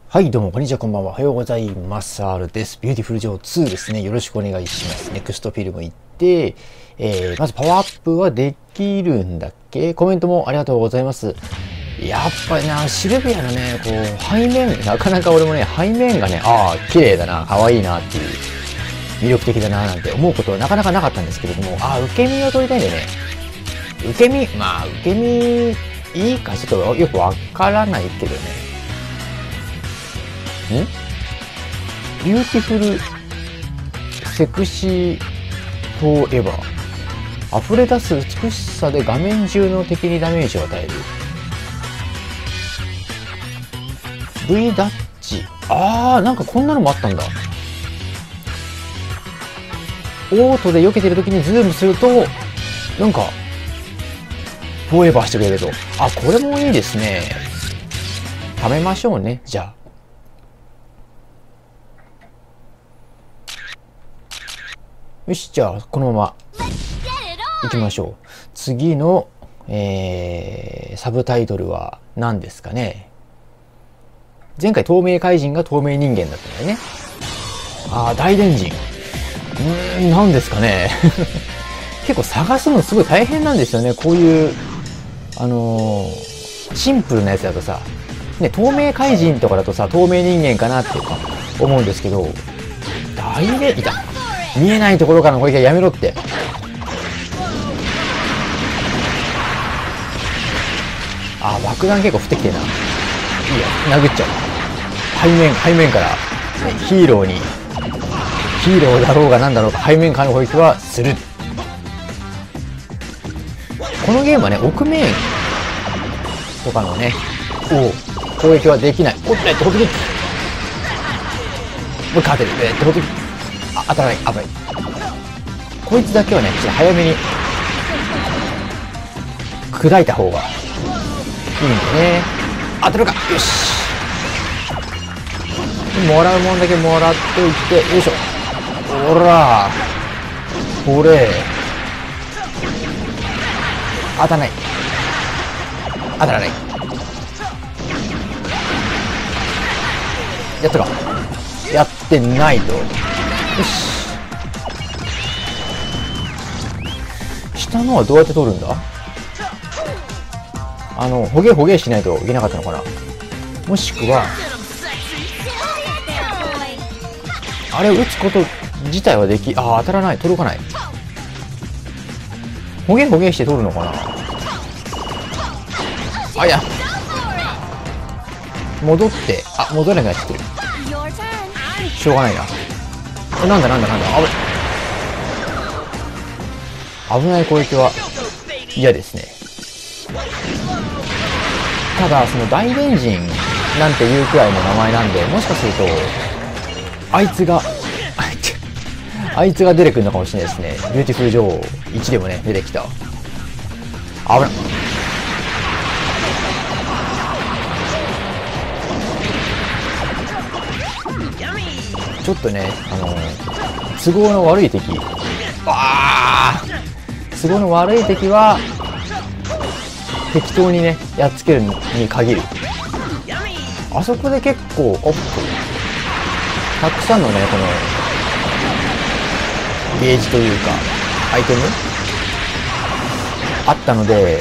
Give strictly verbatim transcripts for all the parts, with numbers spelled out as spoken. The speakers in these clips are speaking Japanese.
はい、どうも、こんにちは、こんばんは。おはようございます。R です。ビューティフルジョーツーですね。よろしくお願いします。ネクストフィルム行って、えー、まずパワーアップはできるんだっけ？コメントもありがとうございます。やっぱりな、シルビアのね、こう、背面、なかなか俺もね、背面がね、ああ、綺麗だな、可愛いなっていう、魅力的だな、なんて思うことはなかなかなかったんですけれども、ああ、受け身を取りたいんだよね。受け身、まあ、受け身、いいかちょっとよくわからないけどね。んビューティフルセクシーフォーエバー。溢れ出す美しさで画面中の敵にダメージを与える。V ダッチ。あー、なんかこんなのもあったんだ。オートで避けてる時にズームすると、なんか、フォーエバーしてくれると。あ、これもいいですね。食べましょうね、じゃあ。よし、じゃあ、このまま、行きましょう。次の、えー、サブタイトルは何ですかね。前回、透明怪人が透明人間だったんだよね。あー、大電人。うーん、何ですかね。結構探すのすごい大変なんですよね。こういう、あのー、シンプルなやつだとさ、ね、透明怪人とかだとさ、透明人間かなって思うんですけど、大電、いた。見えないところからの攻撃はやめろって。あ、爆弾結構降ってきてるな。いいや、殴っちゃう。背面、背面から、ね、ヒーローに、ヒーローだろうがなんだろうか、背面からの攻撃はする。このゲームはね、奥面とかのね、を攻撃はできない。おっと、えっと、ホットキック。もう勝てる。えっと、ホットキック。あ、当たらない、危ない。こいつだけはね、ちょっと早めに砕いた方がいいんでね。当たるか、よし。もらうもんだけもらっといて、よいしょ。ほら、これ当たらない、当たらない。やったか、やってないと。よし。下のはどうやって取るんだ？あの、ほげほげしないといけなかったのかな？もしくは、あれ打つこと自体はでき、ああ、当たらない、届かない。ほげほげして取るのかな？あ、いや。戻って、あ、戻れなくなっちゃってる。しょうがないな。なんだなんだなんだ、危危ない攻撃は嫌ですね。ただ、その大電人なんていうくらいの名前なんで、もしかすると、あいつが、あいつが出てくるのかもしれないですね。ビューティフル女王いちでもね、出てきた。危ない。ちょっとね、あのー、都合の悪い敵。ああ、都合の悪い敵は適当にねやっつけるに限る。あそこで結構おっとたくさんのねこのゲージというかアイテムあったので、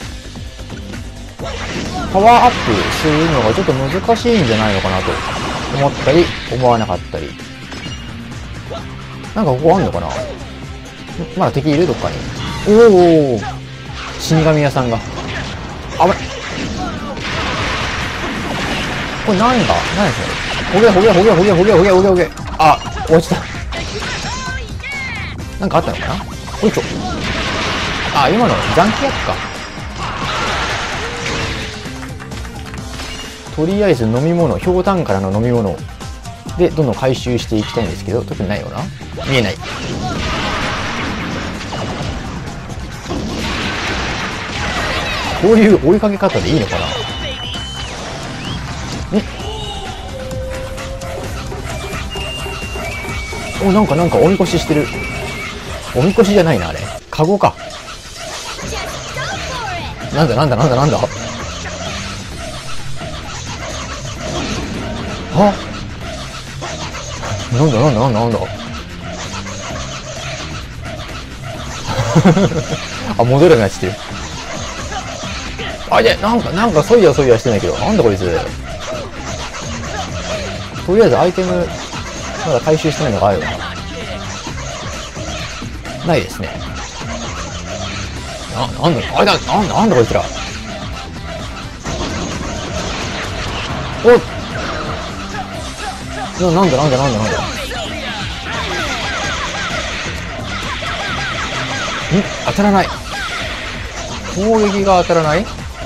パワーアップするのがちょっと難しいんじゃないのかなと思ったり思わなかったり。なんかここあんのかな？まだ敵いる？どっかに。おお、死神屋さんが。あぶない。これなんだ？何ですか？ほげほげほげほげほげほげほげほげ。あ、落ちた。なんかあったのかな？おいしょ。あ、今の残機薬か。とりあえず飲み物、ひょうたんからの飲み物でどんどん回収していきたいんですけど、特にないよな。見えない。こういう追いかけ方でいいのかな？え？お、なんかなんかおみこししてる。おみこしじゃないな、あれ。カゴか。なんだなんだなんだなんだ。 はなんだなんだなんだなんだあ、戻れなくなっちゃってる。あ、いや、なんか、なんか、そういやそういやしてないけど、なんだこいつ。とりあえずアイテム、まだ回収してないのがあるよな。ないですね。な、なんだ、あれだ、なんだ、なんだこいつら。おっな、なんだなんだなんだなんだ。ん当たらない。攻撃が当たらない。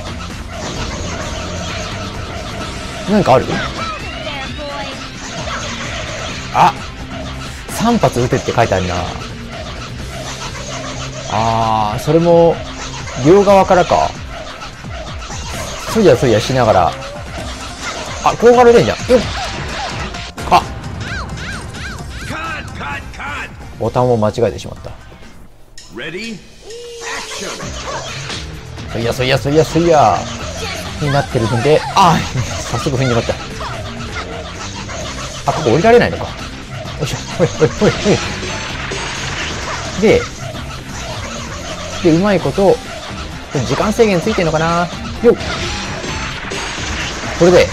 何かある？あ、さん発撃てって書いてあるな。あー、それも両側からか。そいやそいやしながら、あ、こうがれてんじゃん。よっ、あ、ボタンを間違えてしまった。そいやそいやそいやそいやになってるんで、あー、早速踏んでまった。あ、ここ降りられないのか。よいしょ、ほいほいほいほい。で、で、うまいこと、時間制限ついてんのかな。よっ、これで、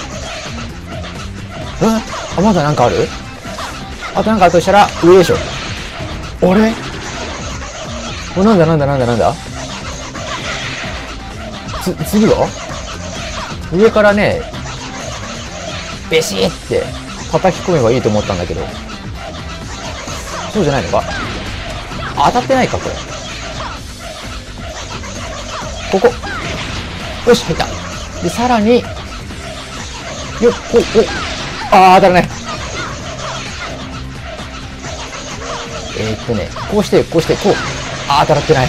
うんあ、まだなんかある？あとなんかあるとしたら、上でしょ。あれ？お、なんだなんだなんだなんだ？つ、次は？上からね、ベシーって叩き込めばいいと思ったんだけど、そうじゃないのか？当たってないか、これ。ここ。よし、入った。で、さらに、よっ、お、お、あー、当たらない。えー、っとね、こうして、こうして、こう。あー、当たってない。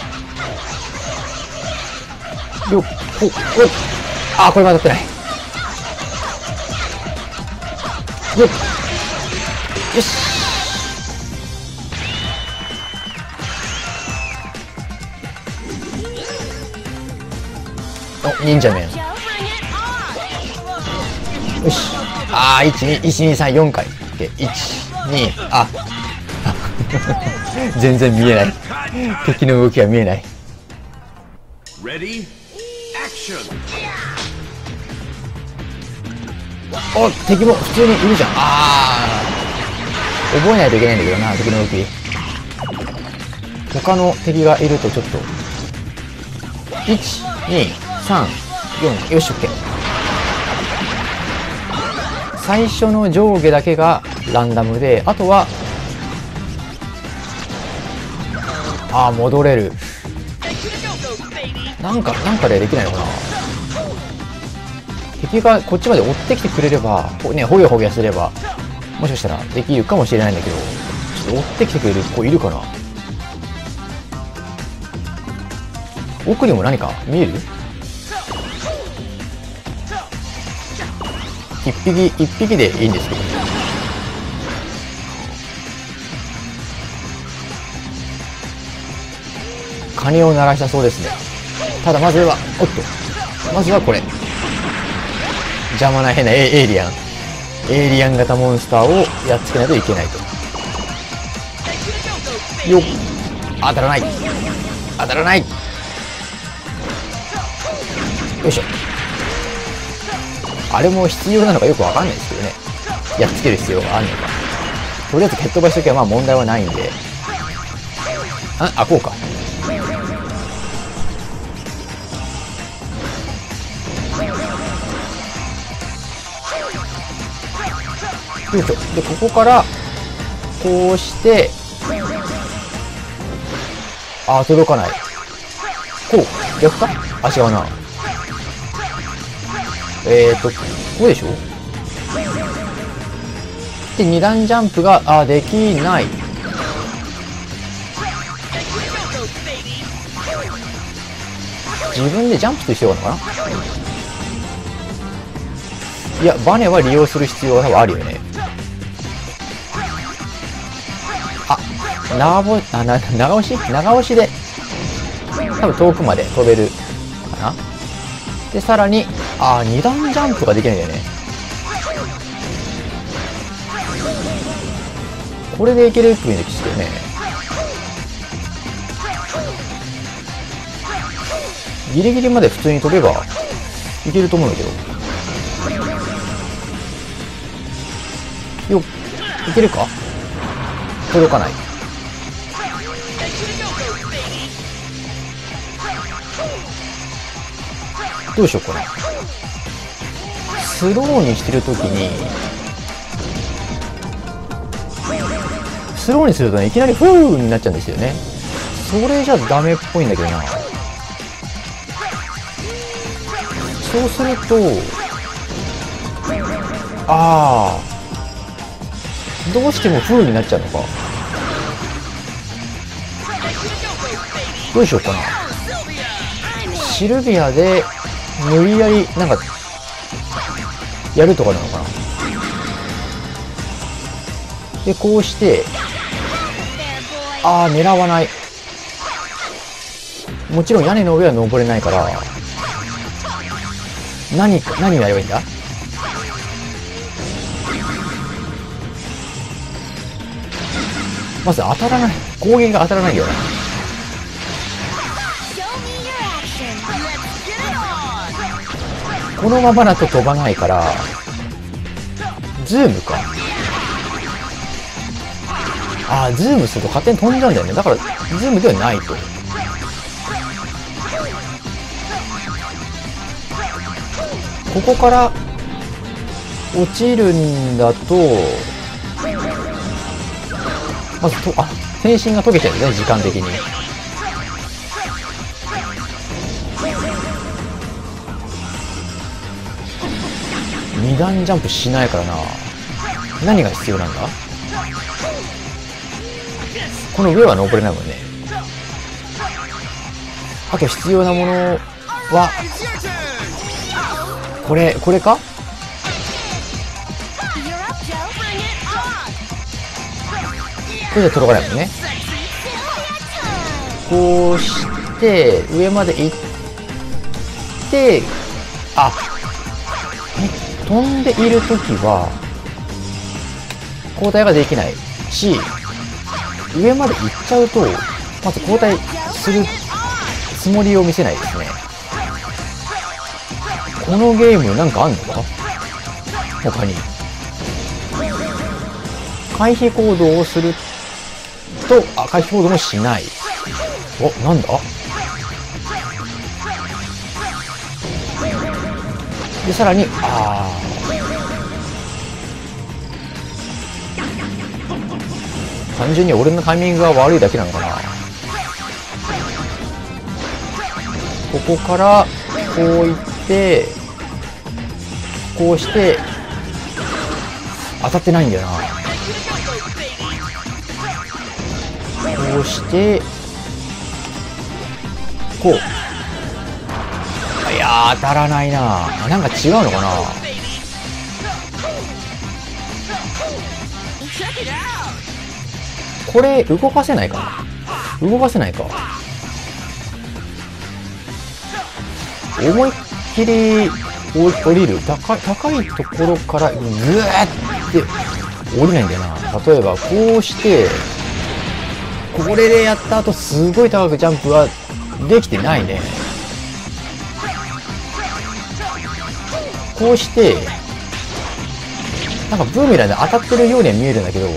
よっ、こう、おっ。あー、これも当たってない。よっ。よし。お、忍者面。よし。あー、いち、に、いち、に、さん、よんかい。で、いち、に、あ、全然見えない。敵の動きは見えない。お、敵も普通にいるじゃん。あー、覚えないといけないんだけどな、敵の動き。他の敵がいるとちょっと。いち、に、さん、よん、よし、オッケー。最初の上下だけがランダムで、あとは、あー、戻れる。なんか、なんかでできないのかな。敵がこっちまで追ってきてくれれば、ね、ほげほげすれば、もしかしたらできるかもしれないんだけど、ちょっと追ってきてくれる子いるかな。奥にも何か見える？一匹、一匹でいいんですけど。鐘を鳴らしたそうですね。ただまずは、おっと。まずはこれ。邪魔な変なエイリアン。エイリアン型モンスターをやっつけないといけないと。よっ。当たらない。当たらない。よいしょ。あれも必要なのかよくわかんないですけどね。やっつける必要があるのか。とりあえず蹴っ飛ばしときはまあ問題はないんで。あ、あ、こうか。よいしょ。で、ここから、こうして、あ、届かない。こう、逆か？あ、違うな。えーと、ここでしょ？で、二段ジャンプが、あ、できない。自分でジャンプする必要があるのかな？いや、バネは利用する必要が多分あるよね。あ、長ぼ、あ、な、長押し長押しで、多分遠くまで飛べるかな。で、さらに、あー、二段ジャンプができないんだよね。 これでいけるっていうんですけどね。ギリギリまで普通に飛べばいけると思うんだけど。よっ、いけるか？届かない。どうしようかな。スローにしてるときに、スローにするとね、いきなりフーになっちゃうんですよね。それじゃダメっぽいんだけどな。そうすると、ああ、どうしてもフーになっちゃうのか。どうしようかな。シルビアで無理やりなんかやるとかなのかな。でこうして、ああ狙わない。もちろん屋根の上は登れないから、何か何をやればいいんだ。まず当たらない、攻撃が当たらないよな。このままだと飛ばないから、ズームか。ああ、ズームすると勝手に飛んじゃうんだよね。だからズームではないと。ここから落ちるんだと、まずと、あ、天心が解けちゃうんですね、時間的に。二段ジャンプしないからな。何が必要なんだ。この上は登れないもんね。あと必要なものはこれ、これか。これじゃ届かないもんね。こうして上まで行って、あ、飛んでいるときは交代ができないし、上まで行っちゃうとまず交代するつもりを見せないですね。このゲームなんかあんのか他に。回避行動をすると、あ、回避行動もしない。お、なんだ。でさらに、あー、単純に俺のタイミングが悪いだけなのかな。ここからこういってこうして当たってないんだよな。こうしてこう、いやー当たらないな。なんか違うのかな。これ動かせないかな。動かせないか。思いっきり降りる。高い、高いところからグーって降りないんだよな。例えばこうしてこれでやった後すごい高くジャンプはできてないね。こうしてなんかブーメランで当たってるようには見えるんだけど、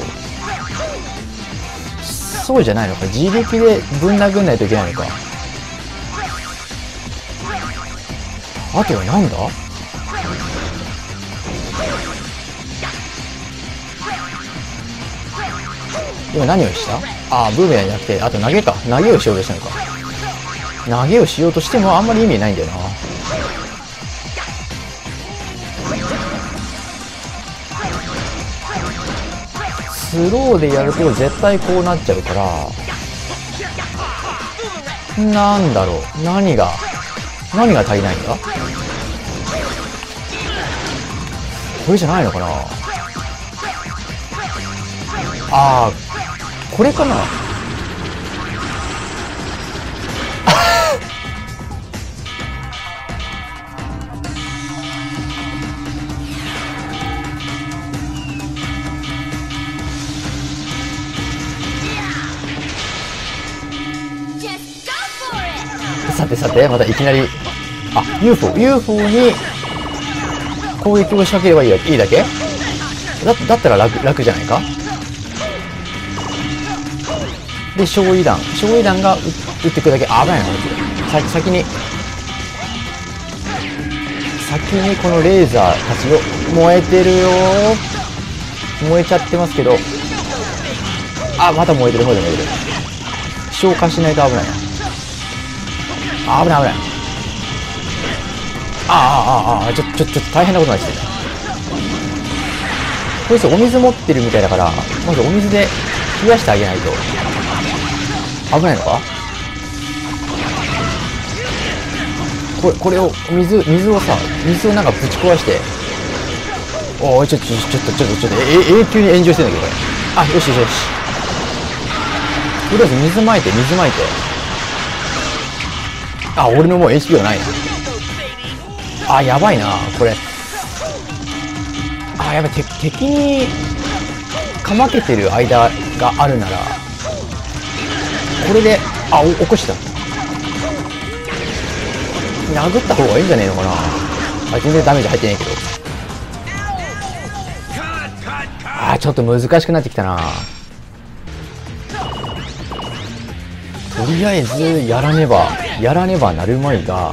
そうじゃないのか。自力でぶん殴んないといけないのか。あとはなんだ。今何をした。ああ、ブーメランじゃなくて、あと投げか。投げをしようとしたのか。投げをしようとしてもあんまり意味ないんだよな。スローでやると絶対こうなっちゃうから、なんだろう。何が何が足りないんだ。これじゃないのかな。ああ、これかな。 さてさて、またいきなり、あ、ユーフォー、ユーフォー に攻撃を仕掛ければいいだけ、いいだけだ、だったら楽、楽じゃないか。で、焼夷弾。焼夷弾が撃ってくるだけ、危ないな、さ先に、先にこのレーザーたちを、燃えてるよー。燃えちゃってますけど、あ、また燃えてる、燃えてる、燃えてる。消化しないと危ないな。あ、危ない、危ない。ああ、ああ、ああ、ちょ、ちょ、ちょっと大変なことになってきてる。こいつお水持ってるみたいだから、まずお水で冷やしてあげないと。危ないのか。これ、これを、水、水をさ、水をなんかぶち壊して。おい、ちょ、ちょ、ちょっと、ちょっと、ちょっと、え、永久に炎上してんだけど、これ。あ、よしよしよし。とりあえず水まいて、水まいて。あ、俺のもう エイチピー がないな。あ、やばいな、これ。あ、やばい、て、敵に、かまけてる間があるなら、これで、あ、お、起こした。殴った方がいいんじゃねえのかな。あ、全然ダメージ入ってないけど。あー、ちょっと難しくなってきたな。とりあえずやらねばやらねばなるまいが、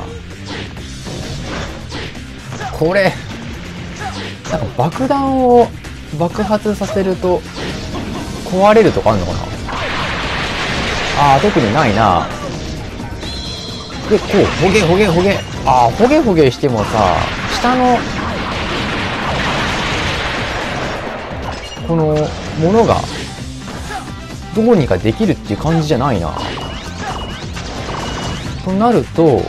これなんか爆弾を爆発させると壊れるとかあんのかな。あー、特にないな。で、こうほげほげほげ、あー、ほげほげしてもさ、下のこのものがどうにかできるっていう感じじゃないな。となると、おい、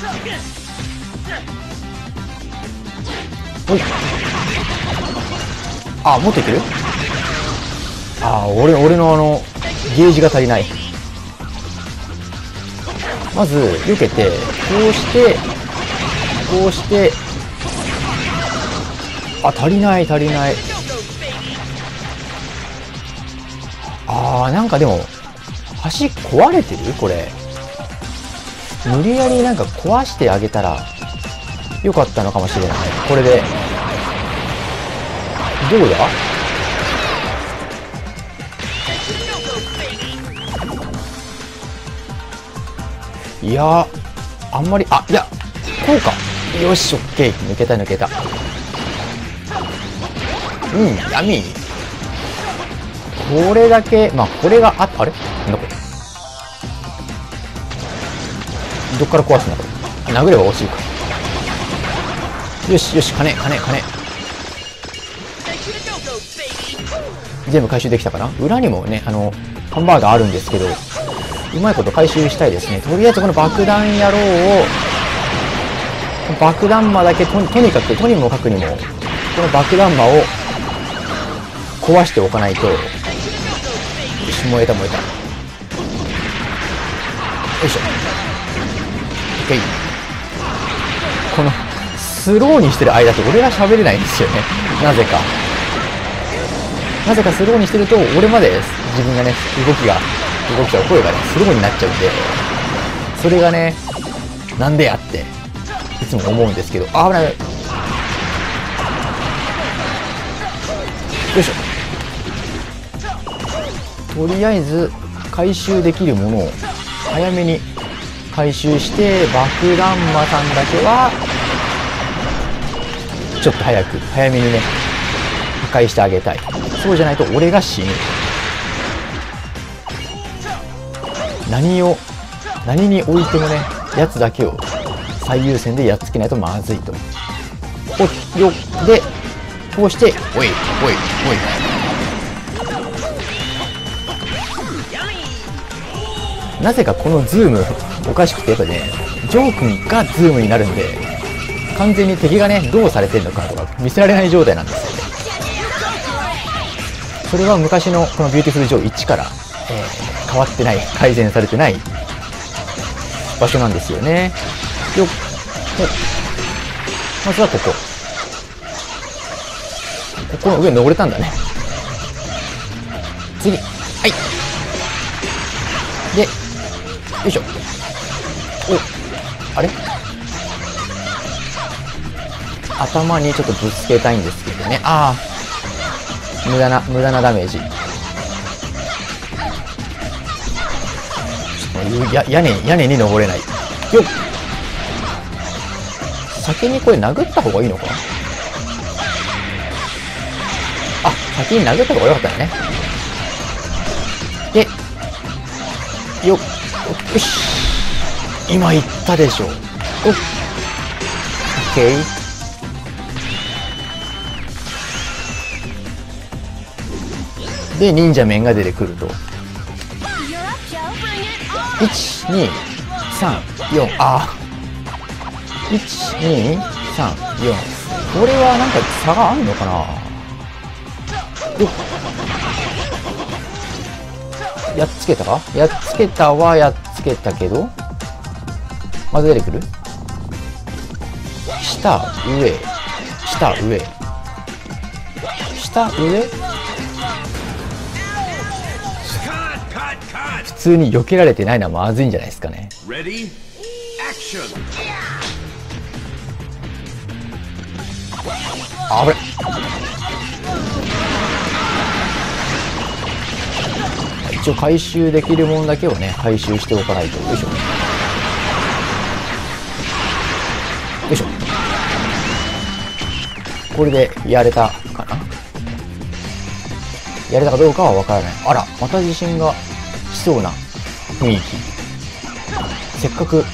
あ、持っていける。あ、俺俺のあのゲージが足りない。まず避けて、こうしてこうして、あ、足りない足りない。あー、なんかでも橋壊れてるこれ。無理やりなんか壊してあげたらよかったのかもしれない。これでどうだ。いやー、あんまり、あ、いや、こうか。よし、オッケー、抜けた抜けた。うん、闇。これだけ、まあこれがあ、あれなんだこれ。どっから壊すんだこれ。殴れば落ちるか。よしよし、金金金。全部回収できたかな。裏にもね、あのハンバーガーあるんですけど、うまいこと回収したいですね。とりあえずこの爆弾野郎を、爆弾魔だけ と, とにかくとにもかくにもこの爆弾魔を壊しておかないと。よし、燃えた燃えた。よいしょ。このスローにしてる間って俺が喋れないんですよね。なぜかなぜかスローにしてると俺まで自分がね、動きが動きが声がねスローになっちゃうんで、それがね、なんでやっていつも思うんですけど。あ、危ない。よいしょ。とりあえず回収できるものを早めに回収して、爆弾魔さんだけはちょっと早く早めにね破壊してあげたい。そうじゃないと俺が死ぬ。何を何においてもね、やつだけを最優先でやっつけないとまずいと。おっよで通して、おいおいおい。なぜかこのズームおかしくて、やっぱね、ジョー君がズームになるんで、完全に敵がねどうされてるのかとか見せられない状態なんですよね。それは昔のこのビューティフルジョーいちから、えー、変わってない、改善されてない場所なんですよね。よっ、まずはここここの上に登れたんだね。次、はい。で、よいしょ。お、 あれ頭にちょっとぶつけたいんですけどね。ああ、無駄な無駄なダメージ。や屋根屋根に登れない。よっ、先にこれ殴った方がいいのか。あ、先に殴った方がよかったよね。で、よっ、よし、今言ったでしょ。おっ、オッケー。で、忍者面が出てくると。いち、に、さん、よん、あー。いち、に、さん、よん。これはなんか差があんのかな。よっ。やっつけたか。やっつけたはやっつけたけど、まず出てくる。下、上、下、上。下、上。普通に避けられてないのはまずいんじゃないですかね。あぶれ。一応回収できるものだけをね回収しておかないと。よいしょよいしょ。これでやれたかな。やれたかどうかは分からない。あら、また地震がしそうな雰囲気。せっかく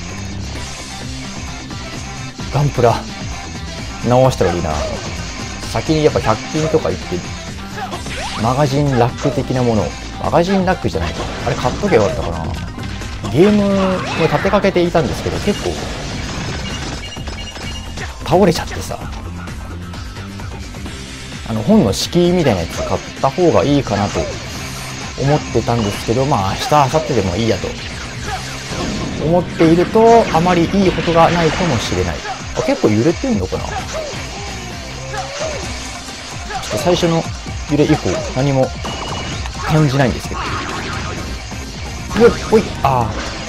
ガンプラ直したのにな。先にやっぱひゃく均とか行ってマガジンラック的なものを、マガジンラックじゃないか、あれ買っとけばよかったかな。ゲームを立てかけていたんですけど、結構倒れちゃってさ、あの本の敷居みたいなやつ買った方がいいかなと思ってたんですけど、まあ明日明後日でもいいやと思っていると、あまりいいことがないかもしれない。あ、結構揺れてんのかな。ちょっと最初の揺れ以降何も感じないんですけど。よっほい、あ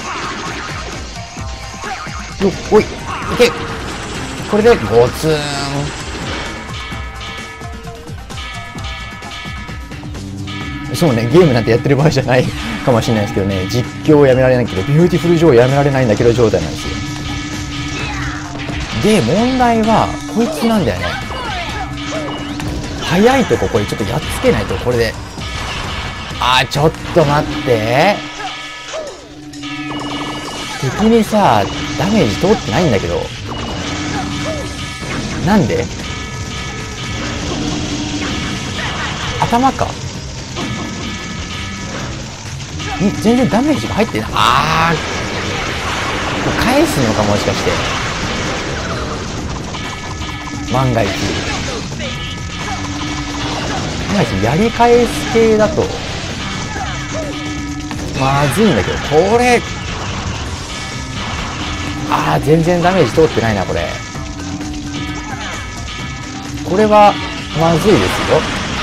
あ、よっほい、いけ。これでゴツン。そうね、ゲームなんてやってる場合じゃないかもしれないですけどね、実況をやめられないけど、ビューティフルジョーをやめられないんだけど状態なんですよ。で、問題はこいつなんだよね。早いとここれちょっとやっつけないと。これで、あー、ちょっと待って、敵にさダメージ通ってないんだけど、なんで。頭か。ん、全然ダメージが入ってない。あー、返すのか、もしかして。万が一万が一やり返す系だとまずいんだけど、これ、あー、全然ダメージ通ってないな。これこれはまずいですよ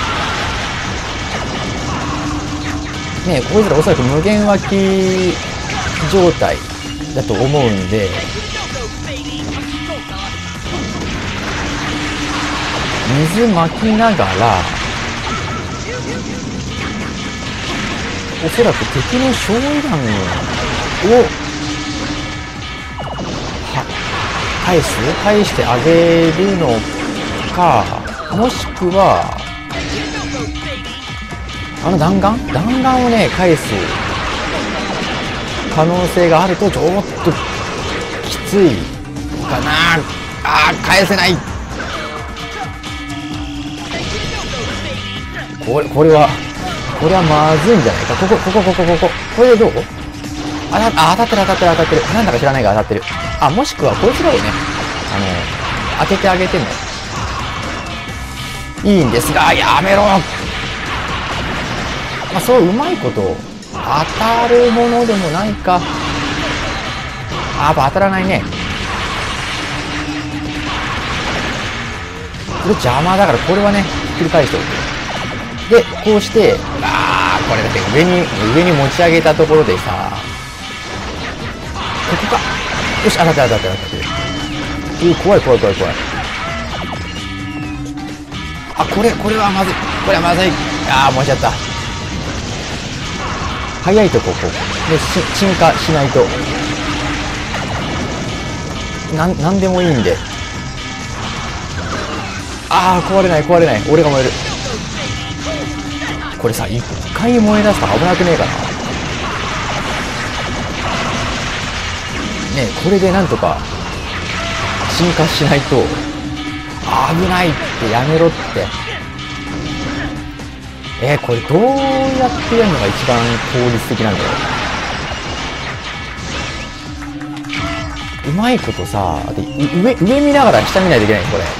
ね。こいつらおそらく無限湧き状態だと思うんで、水まきながらおそらく敵の焼夷弾をは返す返してあげるのか、もしくはあの弾丸弾丸をね返す可能性があると、ちょっときついかな。あー、返せない。これこれはこれはまずいんじゃないか。こここここここここれでどう。あたあ当たってる当たってる当たってる。なんだか知らないが当たってる。あ、もしくはこいつらをね、あの当ててあげてもいいんですが、やめろ。まあ、そううまいこと当たるものでもないか。あ、やっぱ当たらないね。これ邪魔だから、これはねひっくり返しておく。でこうして、あー、これだって上に上に持ち上げたところでさ、ここか。 よし、当たって当たって当たって。うー、怖い怖い怖い怖い。あ、これ、これはまずい。これはまずい。あー、燃えちゃった。早いとこ、こう。で、し、鎮火しないと。なん、なんでもいいんで。あー、壊れない、壊れない。俺が燃える。これさ、一回燃え出すと危なくねえかな。ねえ、これでなんとか、鎮火しないと、危ないってやめろって。えー、これどうやってやるのが一番効率的なんだろう。うまいことさ、で上、上見ながら下見ないといけないこれ。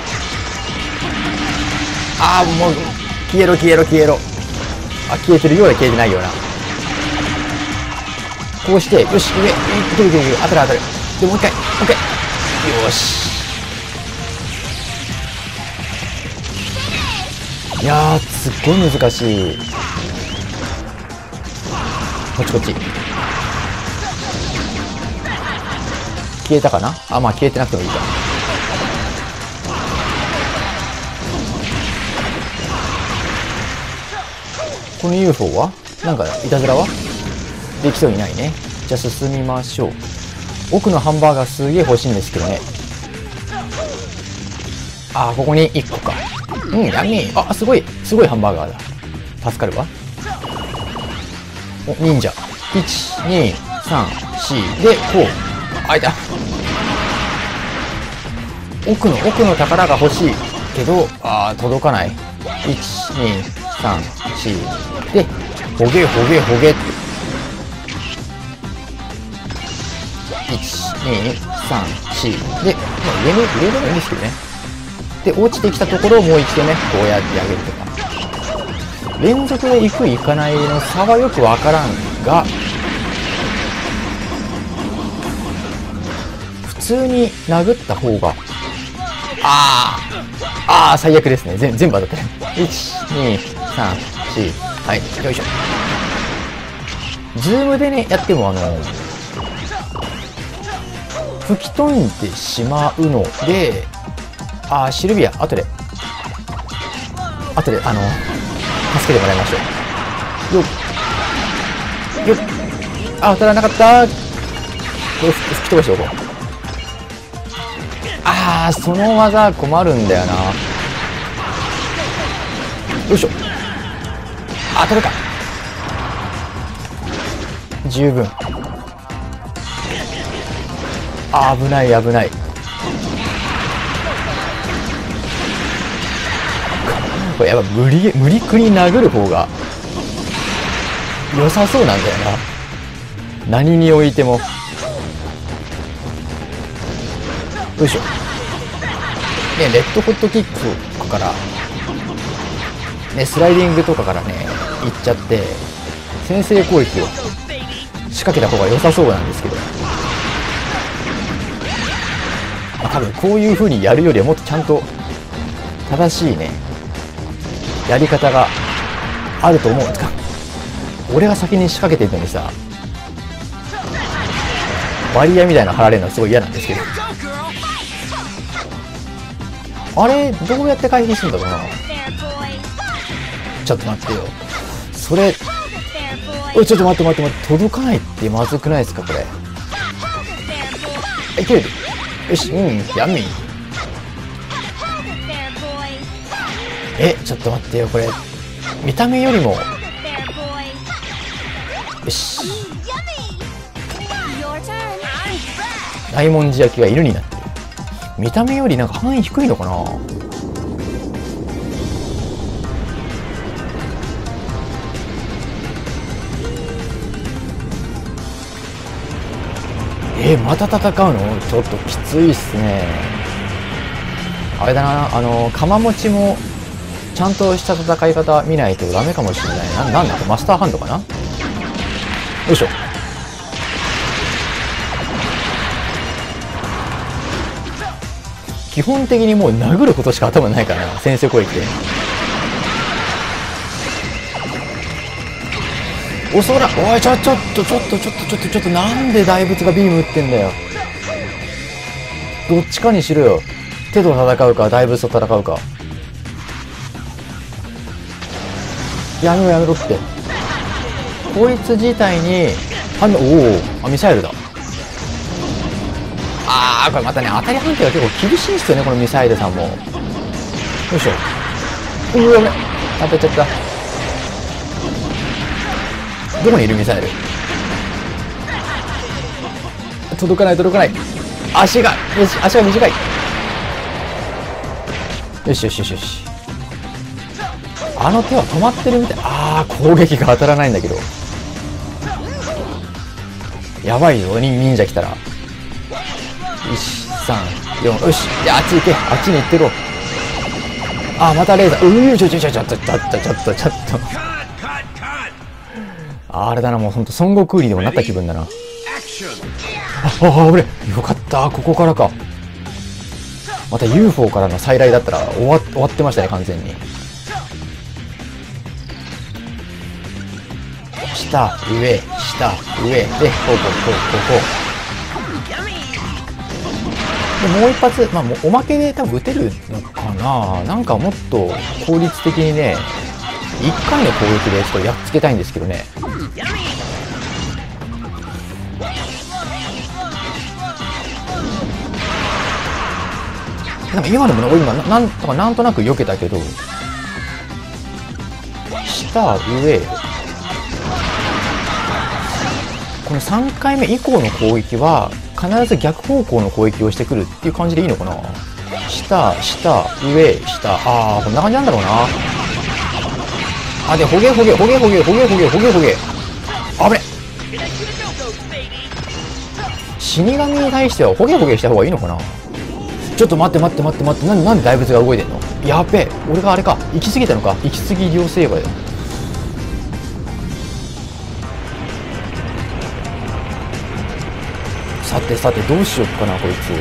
あー、もう、消えろ消えろ消えろ。あ、消えてるようで消えてないような。こうして、よし、上、いけるいけるいける、当たる当たる。で、もう一回、もう一回。よし。いやー、すっごい難しい。こっちこっち。消えたかなあ、まあ消えてなくてもいいか。この ユーフォー はなんか、いたずらはできそうにないね。じゃあ進みましょう。奥のハンバーガーすげえ欲しいんですけどね。あー、ここにいっこか。うん、やみー。あ、すごい、すごいハンバーガーだ。助かるわ。お、忍者。いち、に、さん、よんで、こう。あ、いた。奥の、奥の宝が欲しいけど、あー、届かない。いち、に、さん、よんで、ほげほげほげって。いち、に、さん、よんで、まあ、上に、上でもいいんですけどね。で、落ちてきたところをもう一度ね、こうやってあげるとか。連続で行く行かないの差はよくわからんが、普通に殴った方が、あー、あー、最悪ですね。全全部当たってる。いち、に、さん、よん、はい、よいしょ。ズームでね、やってもあの、吹き飛んでしまうので、あー、シルビア、後で、後で、あの、助けてもらいましょう。よっ。よっ。あ、当たらなかった。これ、吹き飛ばしておこう。あー、その技困るんだよな。よいしょ。当たるか。十分。あー、危ない危ない。これやっぱ無理、無理くり殴る方が良さそうなんだよな。何においても。よいしょ。ね、レッドホットキックとかから、ね、スライディングとかからね、いっちゃって、先制攻撃を仕掛けた方が良さそうなんですけど。まあ、多分こういう風にやるよりはもっとちゃんと正しいね、やり方があると思うんですか。俺が先に仕掛けていくのにさ、バリアみたいなの貼られるのはすごい嫌なんですけど。あれどうやって回避するんだろうな。ちょっと待ってよ。それ、おい、ちょっと待って待って待って、届かないってまずくないですかこれ。いける。よし、うん、やみ。え、ちょっと待ってよこれ。見た目よりも。よし。大文字焼きが犬になってる。見た目よりなんか範囲低いのかな。えー、また戦うのちょっときついっすね。あれだな、あの釜餅もちゃんとした戦い方見ないとダメかもしれない。な、なんだこれマスターハンドかな。よいしょ。基本的にもう殴ることしか頭ないからな、先制攻撃で。おそら、おい、ちょ、ちょっと、ちょっと、ちょっと、ちょっと、ちょっと、なんで大仏がビーム打ってんだよ。 どっちかにしろよ。手と戦うか、大仏と戦うか。やめろやめろって。こいつ自体に、反応、おお、あ、ミサイルだ。あー、これまたね、当たり判定が結構厳しいんですよね、このミサイルさんも。よいしょ。うわ、やめ。当たっちゃった。どこにいるミサイル。届かない届かない。足が、よし、足が短い。よしよしよしよし。あの手は止まってるみたい。ああ、攻撃が当たらないんだけど。やばいよ、忍者来たら。いち、さん、よん、よし。いや、あっち行け。あっちに行ってろ。ああ、またレーザー。うー、ちょちょちょちょちょちょちょちょっとちょっと。あれだな、もうほんと孫悟空にでもなった気分だな。ああ、俺、よかった。ここからか。また ユーフォー からの再来だったら終わ、終わってましたね、完全に。下、上、下、上、で、こうこうこうこうこう。で、もう一発、まあ、もうおまけで多分撃てるのかな。なんかもっと効率的にね、いっかいの攻撃でちょっとやっつけたいんですけどね。なんか今のも今な ん, とかなんとなく避けたけど、下上このさんかいめ以降の攻撃は必ず逆方向の攻撃をしてくるっていう感じでいいのかな。下下上下、ああこんな感じなんだろうな。あでほげほげほげほげほげほげほげほげ、あぶね。死神に対してはホゲホゲした方がいいのかな。ちょっと待って待って待って待って、なんでなんで大仏が動いてんの。やっべえ、俺があれか、行き過ぎたのか。行き過ぎ両成敗だ。さてさてどうしよっかなこいつ。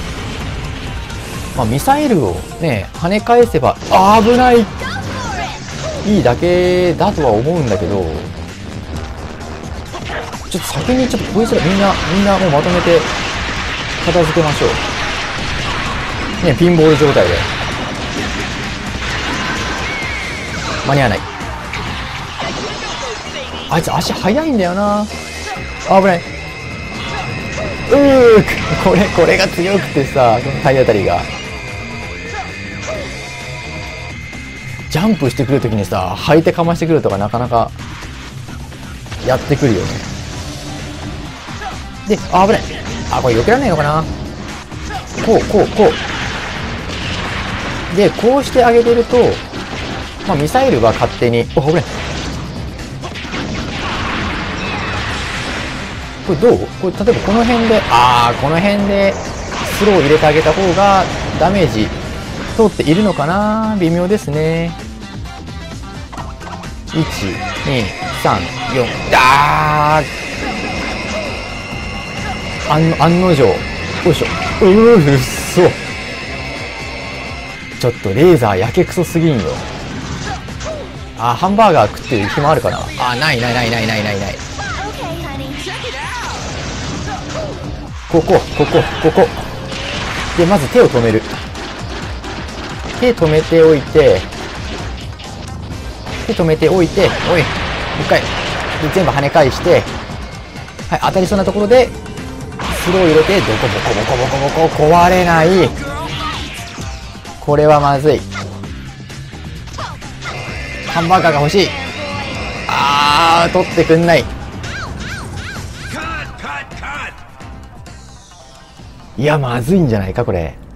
まあミサイルをね跳ね返せば危ないいいだけだとは思うんだけど、ちょっと先にちょっとこいつらみんなみんなもうまとめて片付けましょうね。ピンボール状態で間に合わない。あいつ足速いんだよな。危ない。うーこれこれが強くてさ、この体当たりがジャンプしてくるときにさ、履いてかましてくるとかなかなかやってくるよね。で、あ危ない。あこれ避けられないのかな。こうこうこうで、こうしてあげてると、まあ、ミサイルは勝手に、お、危ない。これどう？これ例えばこの辺で、あー、この辺でスロー入れてあげた方がダメージ通っているのかな。微妙ですね。いち、に、さん、よん、あー案案の定。よいしょ。うー、うっそ。ちょっとレーザーやけくそすぎんよ。あ、ハンバーガー食ってる暇あるかな。あ、ないないないないないないない。ここここここでまず手を止める。手止めておいて手止めておいて、おいもう一回で全部跳ね返して、はい、当たりそうなところでスロー入れて、ドコボコボコボコボコ壊れない。これはまずい。ハンバーガーが欲しい。あー取ってくんない。いやまずいんじゃないかこれ。